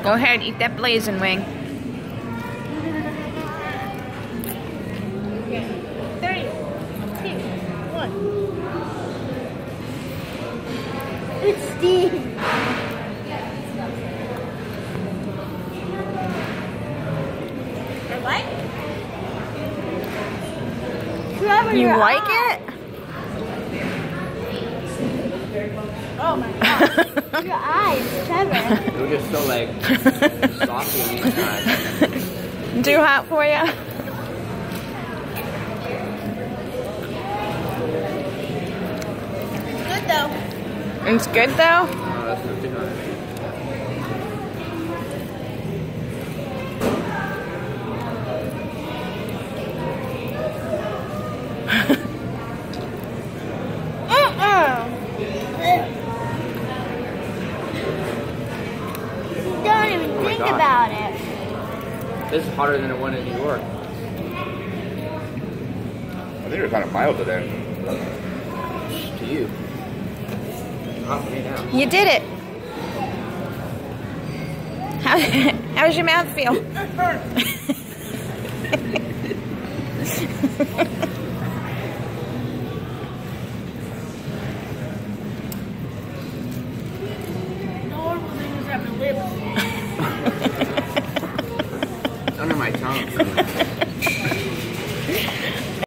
Go ahead, eat that blazin wing. Okay. 3, 2, 1. It's Steve. What? Trevor, You your like eye. it? Oh my god. Your eyes, Trevor. It was just so like saucy on each side. Too hot for you? It's good though. It's good though? Oh, that's not too hot. Don't even think God. about it. This is hotter than the one in New York. I think it was kind of mild today. To you. Hot for me now. You did it. How's your mouth feel? Normal things have to live. It's under my tongue.